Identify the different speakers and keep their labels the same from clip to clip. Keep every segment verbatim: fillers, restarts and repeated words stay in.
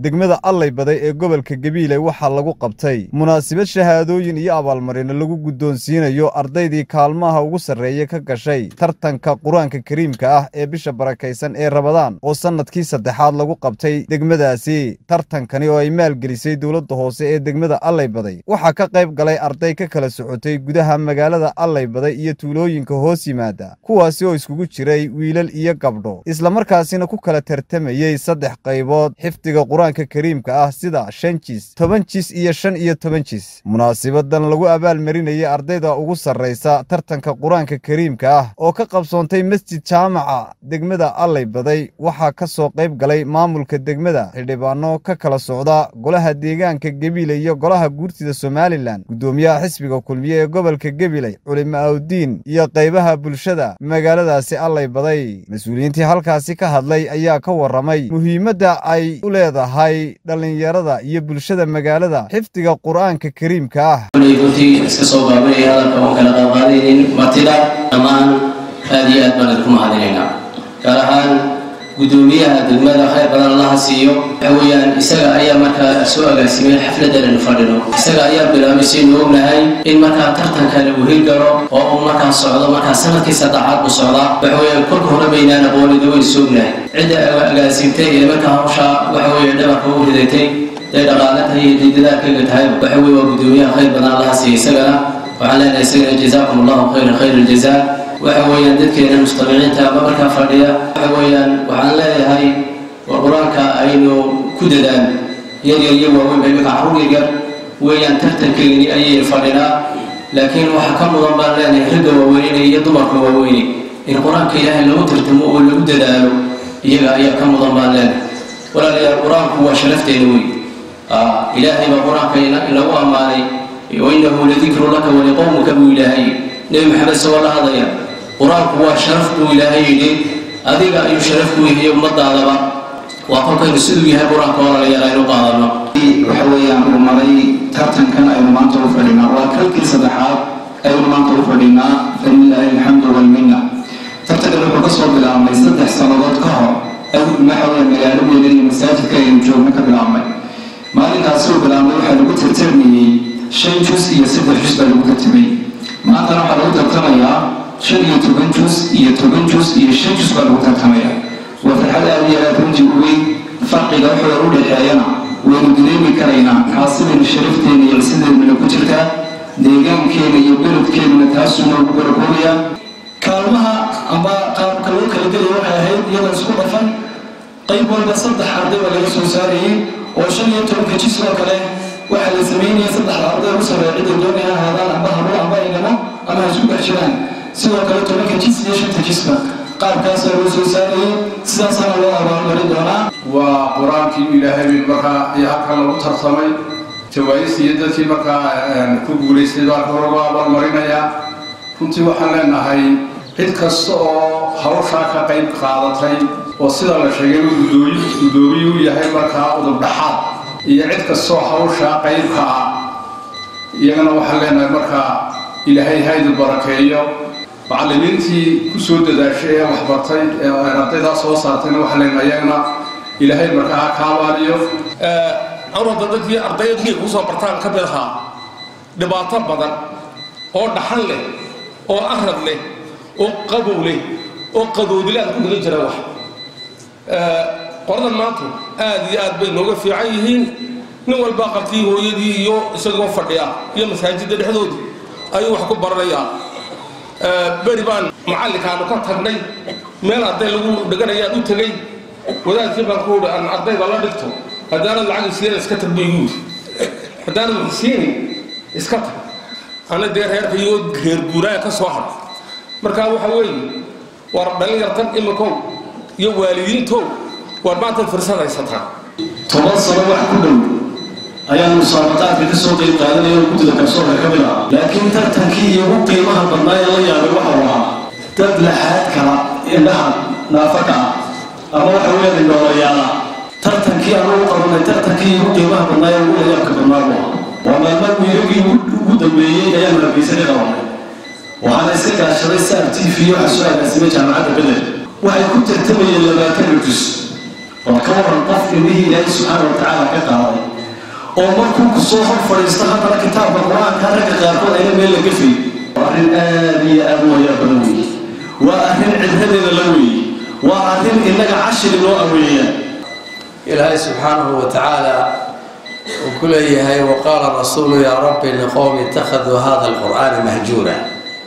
Speaker 1: degmada Allay Baday ee gobolka Gabiley waxa lagu qabtay munaasabad shahaadooyin iyo abaalmarin lagu guddoonsiinayo ardaydii kaalmaha ugu sareeyay ka gashay tartanka Quraanka Kariimka ah ee bisha barakaysan ee Ramadaan oo sanadkii saddexaad lagu qabtay degmadaasi. tartankani oo ay maalgelisay dawladda hoose ee degmada Allay Baday waxa ka qayb galay arday ka kala socotay gudaha magaalada Allay Baday iyo tuulooyinka hoos yimaada kuwaasi oo iskugu jiray wiilal iyo gabdho isla markaasina ku kala tartamayay saddex qaybood xifdiga Quraanka Kariimka ah sida shan jis, toban jis iyo shan iyo toban jis. munaasabadan lagu abaal marinayay ardayda ugu sareysa tartanka Quraanka Kariimka ah oo ka qabsoontay masjid jaamaca degmada Allay Baday waxa ka soo qayb galay maamulka degmada xildhibaano ka kala socda golaha deegaanka Gabiley iyo golaha guurtida Somaliland gudoomiyaha xisbiga kulmiye ee gobolka Gabiley culimo awdiin iyo qaybaha bulshada magaaladaasi Allay Baday. mas'uuliyiintii halkaasi ka hadlay ayaa ka waramay muhiimadda ay u leedahay dhalinyarada iyo bulshada magaalada xifdiga Quraanka Kariimka ah.
Speaker 2: iska soo gaabay hadalka oo kala qaadayeen martida amaan aadi aad baan ku mahadinaynaa gaar ahaan gudoomiyaha degmada khayr badan Allah siiyo waxaweyaan isaga ayaa markaa soo agaasimay xafladan fadhino isaga ayaa bilaabay si noo nahay in markaa tartanka lagu hirgalo oo uu markaa socdo markaa sanadkii saddexaad u socda waxaweyaan kulku hore baynana boolido way soognahay cida agaasimtay ee markaa hawsha waxaweyaan dhabarka u ridatay day dhaqaalaha iyo dadaalka tahay waxawey waa gudoomiyaha khayr badan Allah siiyo isaga waxaan leenahay isaga jazaakumullahu khayran khayrul jazaa waxaweyaan dadkeena mustamiiciinta ama markaa fadhiya waxaweyaan waxaan leeyahay waa quraanka aynu ku dadaan yaryar iyo waaweyn bay markaa caruur yar weeyaan tartankeeni ayay fadhinaa laakiin waxa ka mudan baan leenahay ragga waaweyn iyo dumarka waaweyn in quraanka ilaahay lagu tartamo oo lagu dadaalo iyaga ayaa ka mudan baan leenahay walaalayaal quraanku waa sharafteena weey ilaahay baa quraanka inagu amaanay وإنه لذكر لك ولقومك بإلهي نبي محمد صلى الله عليه وسلم قرآنك هو شرف إلهي أذيك أي شرف هي أمضى على بعض وأقول كان السلوي هي قرآنك ولا يلا يلقى هذا
Speaker 3: وحويا ومري ترتن كان أي ما نطلب لنا وكل كل صدحات أي ما نطلب لنا فلله الحمد والمنة ترتن لو قصوا بالعمل يصدق صلوات كهر أو ما حول من العلم من المساجد كي يمشونك بالعمل ما لنا سوء بالعمل حلو ترتمي شن جزء يصير جزء بالمكتبي ما ترى حلو ترتميا شن يتوبن جزء يتوبن جزء يشن جزء بالمكتبي وفي الحالة هذه لا تنجي قوي فرق لا حلول الحياة وندريم كرينا حاصل الشرف تاني يرسل من الكتلة ديجان كين يبلد كين نتحسن وبركويا كلامها أما كلام كلام كلام يوحى هيد يلا سكون فن قيب والبسط حرد ولا يسوع ساري وشن يتوبن كجسم وكله واحد زميلي يصدح الأرض وصل يعيد الدنيا هذا الأنباء هو أنباء إنما أما يسوق عشرين سوى كلام تونك جسم يشد جسمه قال كاسر وصل ساري سنة سنة الله أبغى نريدنا
Speaker 4: وقرآن كي إلهي بالبركة يحكى الله ترسمي تويس يدتي بركة كوبولي سيدا كوربا والمرينا يا كنت وحنا هاي هيد كسو هروشا كقيم قاعدتين وصيدا لشيء ودوري ودوري يهاي بركة ودبحات يعد كسو هروشا قيم قا يجنا وحنا بركة إلهي هاي البركة معلمينتي كسود ذا شيء وحبرتي ربطي صوص صارتين وحنا يجنا إلهي بركة كاواليو
Speaker 5: أنا ضدك في أرضية هي وصل برتان كبرها دبعتها بدل أو دحل له أو أهرب له أو قبول له أو قدود له كل جروح قرن ماتوا هذه آد بين وقف في عيهين نول باقتي هو يدي يو سقوا فرديا يوم مساجد الحدود أيوة حكوا بريا بريبان معلق على كتر مين أرضي لو دقنا يا دو تجي وذا كيف نقول أن أرضي والله دكتور هذا العقل سير إسكتر بيجود هذا السيني إسكتر أنا دير هير بيجود غير بوراء كسوحر مركب حوالي وربنا يرتب إمكان يوالدين تو واربعة الفرسان يسطها
Speaker 3: توصل واحد كله أيام المسابقات في السوق القادمة يوم كنت ذكرتها كاملة لكن ترتكي يوم قيمها بالنايا الله يا بوحرها تبلحات كلا إنها نافقة أما حوالي النوريانا ترتكي أنا قررنا ترتكي قيمها بالنايا ولا يركب النار وما ما يجي ودمية أيام ربي سنة غوامي وأنا سكت شري سألتي في وحشة نسمة جامعة بدر وهي كنت تتبين لما تنجس
Speaker 6: وكورا قف به إلهي سبحانه وتعالى كقاضي ومركم كسوهم فريستخدم على كتاب القرآن كان رك قارقون أين ميل قفي وأهل آبي أبو يا بنوي وأهل عذاب اللوي وأهل إنك عشر الوأوية
Speaker 7: إلهي سبحانه وتعالى وكل هي وقال الرسول يا رب إن قومي اتخذوا هذا القرآن مهجورا.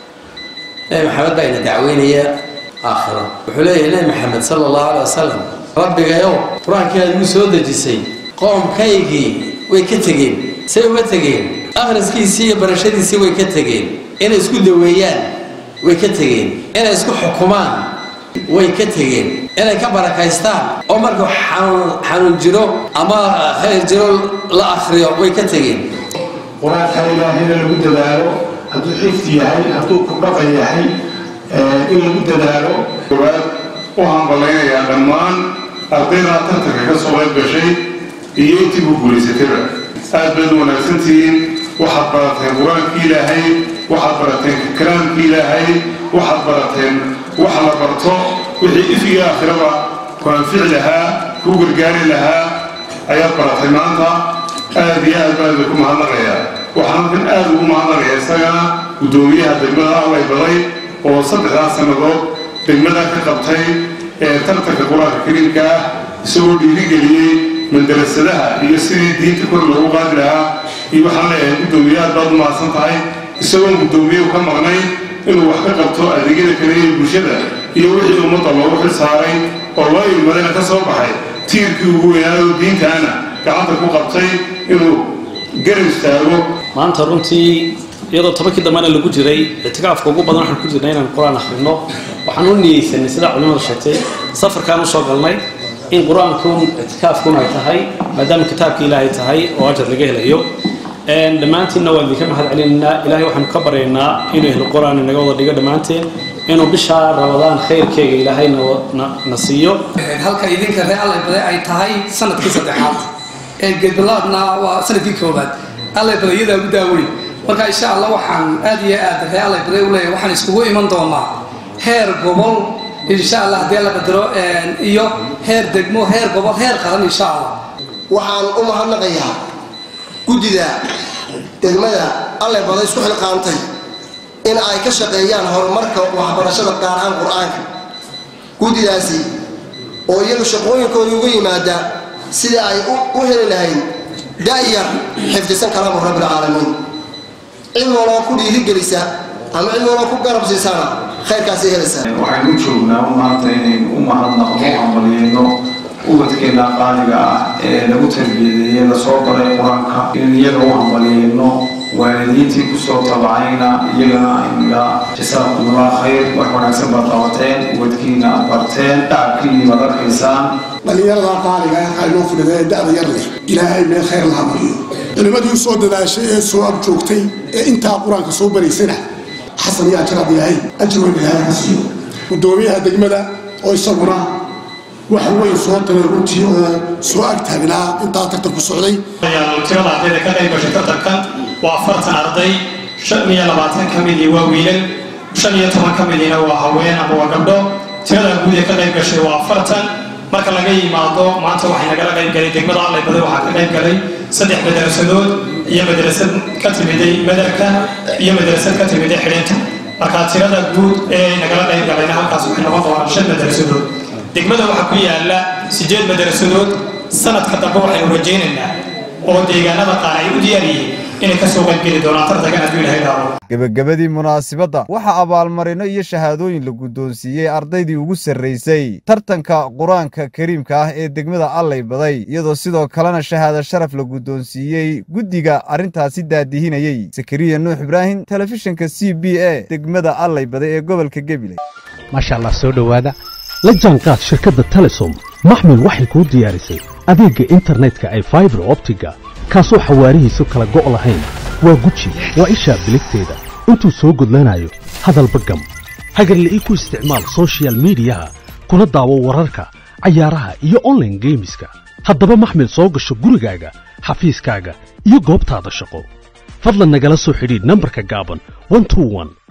Speaker 7: نبي محمد بين دعويني آخرة وحليه نبي محمد صلى الله عليه وسلم ربي يوم قرآن كان يسود جسي قوم كيجي ويكتجين سيوتجين أغرس كيسية برشدي سوي كتجين إن يسكت دويان ويكتجين إن يسكت حكومان ويكتجين إن كبر كايستان عمرك حنون حنون جرو أما خير جرو لا آخره ويكتجين
Speaker 8: قرآن خير هنا لابد داره هدو حفتي هاي هدو كبقى هاي إن لابد داره
Speaker 9: وهم بلغنا يا دمان أبينا تنتهي كسوات بشيء يأتي بقوليستها أبدا ونفسنتين وحضرتهم قرآن كيلا هاي وحضرتهم كلام كيلا هاي وحضرتهم وحضرتهم وحي في آخرها كان فعلها كوغر جاري لها أيات براتمانها هذه أبدكم هذا غير وحنا أبدكم هذا غير سجنا ودوميها بالمرأة الله يبغي وصدق هذا النظام بالمرأة كقبتي ترتك القرآن الكريم كه سووا لي من درس لها يصير الدين تكون له قادرها يبحث عن الدنيا بعض ما صنعه يسوون الدنيا وكم مغني إنه وحكي قبته أذكر كريم بشدة يوجد المطلع وحول ساري والله المدينة تصوب حي تيرك وهو الدين كأنا كعندك قبتي إنه قرن استاهلوا
Speaker 10: ما أنت رنتي iyadoo tobankii dambana lagu jiray itikaafka ugu badan waxaan ku jirnay inaan quraan akhrino waxaan u niyeysanay sida culimadu sheegtay safarkaan u soo galnay in quraanku itikaafku ay tahay maadaama kitaabka ilaahay tahay oo ajar laga helayo een dhamaantiina waa idinka mahad celinaa ilaahay waxaan ka baryaynaa inuu helo quraan inaga wada dhigo dhamaanteen inuu bisha ramadaan khayrkeega ilaahay na siiyo
Speaker 11: halka idinka real baday ay tahay sanadkii saddexaad ee gedlaadna waa sanadkii koobaad alla badayada ugu daaway marka insha Allah waxaan aad iyo aad real baday u leeyahay waxaan iskugu iman doonaa heer gobol insha Allah hadii la qadaro iyo heer degmo heer gobol heer qaran insha Allah
Speaker 12: waxaan u mahadnaqayaa gudida degmada alla baday isku xilqaantay in ay ka shaqeeyaan horumarka waxbarashada gaar ahaan quraanka gudidaasi oo iyagu shaqooyinkooda ugu yimaada sida ay u heli lahayn daayar xifdisan kalaamka rabbil caalamiin cilmi wala ku dhiirigelisa ama cilmi wala ku garabsiisana khayrkaasi helisa
Speaker 3: waxaan u joognaa maanta inay u mahadnaqno amaliyno ubadkeena qaaliga ah ee lagu tarbiyadeeyay la soo baray quraanka in iyaga u amaliyno waalidiintii ku soo tabacayna iyagana inla jazakumullahu khayr wax wanaagsan baad qabateen ubadkiina barteen dhacabkiina baad arkaysaan
Speaker 8: dhalinyarada qaaliga ah ay loo fuliday da'da yar leh ilaahay meel khayr laha mariyo culimadii soo dadaashay ee soo ag joogtay ee intaa quraanka soo baraysana xasan yaa jira ilaahay ajru ilaahay hasiyo gudoomiyaha degmada oo isaguna wax weyn soo taray runtii oo soo ag taagnaa intaa tartan ku socday
Speaker 13: tirada ardayda ka qayb gashay tartankan waa afartan arday shan iyo labaatan ka mid waa wiilal shan iyo toban ka midina waa haween ama waa gabdho tirada guud ee ka qayb gashay waa afartan marka laga yimaado maanta waxay nagala qayb galay degmada Alle Baday waxaa ka qayb galay saddex madrasadood iyo madrasad ka timiday madarka iyo madrasad ka timiday xidhinta marka tirada guud ee nagala qayb galayna halkaas waxay noqon doonaan shan madrasadood degmada waxaa ku yaala sideed madrasadood sanadka dambe waxaynu rajaynaynaa oo deegaanada qaar ay u diyaariyeen inay ka soo qaybgeli doonaan tartankan hadduu ilaahay dhaaro
Speaker 1: gabagabadii munaasabadda waxaa abaalmarino iyo shahaadooyin la guddoonsiiyey ardaydii ugu sarraysay tartanka qur-aanka kariimka ah ee degmada Alle Baday iyadoo sidoo kalena shahaado sharaf la guddoonsiiyey guddiga arrintaasi daadihinayay Sakariya Nuux Ibraahim telefishinka C B A degmada Alle Baday ee gobolka Gabiley
Speaker 14: masha Allah soo dhawaada la jaanqaad shirkadda Telesom maxmil waxay ku diyaarisay adeegga internetka ay fiber optiga kaasoo xawaarihiisu kala go' lahayn waa guji waa isha biligteeda intuu soo gudlanayo hadalba gam hagarla ii ku isticmaal social media kuna daawo wararka cayaaraha iyo online gameska haddaba maxmil soo gasho gurigaaga xafiiskaaga iyo goobtaada shaqo fadlan nagala soo xidhiidh nambarka gaaban one two one